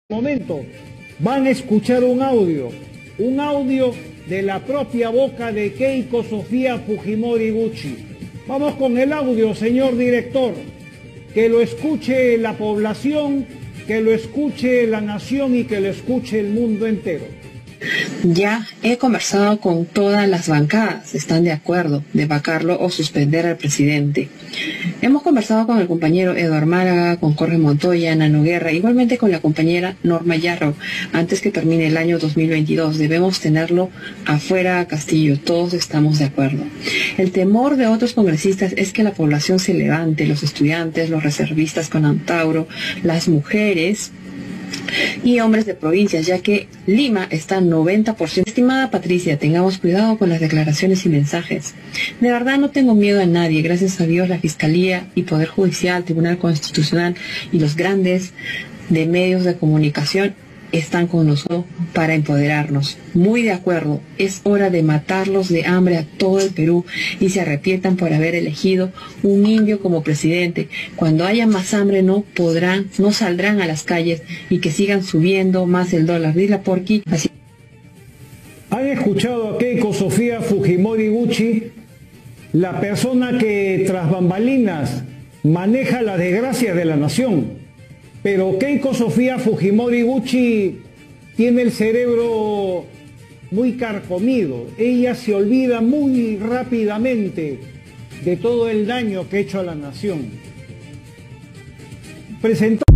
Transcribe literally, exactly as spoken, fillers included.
momento van a escuchar un audio, un audio de la propia boca de Keiko Sofía Fujimori Gucci. Vamos con el audio, señor director, que lo escuche la población, que lo escuche la nación y que lo escuche el mundo entero. Ya he conversado con todas las bancadas, están de acuerdo de vacarlo o suspender al presidente. Hemos conversado con el compañero Eduardo Málaga, con Jorge Montoya, Nano Guerra, igualmente con la compañera Norma Yarro. Antes que termine el año dos mil veintidós debemos tenerlo afuera a Castillo, todos estamos de acuerdo. El temor de otros congresistas es que la población se levante, los estudiantes, los reservistas con Antauro, las mujeres y hombres de provincias, ya que Lima está noventa por ciento. Estimada Patricia, tengamos cuidado con las declaraciones y mensajes. De verdad no tengo miedo a nadie, gracias a Dios la Fiscalía y Poder Judicial, Tribunal Constitucional y los grandes de medios de comunicación están con nosotros para empoderarnos. Muy de acuerdo, es hora de matarlos de hambre a todo el Perú y se arrepientan por haber elegido un indio como presidente. Cuando haya más hambre no podrán, no saldrán a las calles y que sigan subiendo más el dólar. Dile a Porqui, así. Han escuchado a Keiko Sofía Fujimori Gucci, la persona que tras bambalinas maneja la desgracia de la nación. Pero Keiko Sofía Fujimori Gucci tiene el cerebro muy carcomido. Ella se olvida muy rápidamente de todo el daño que ha hecho a la nación. Presentó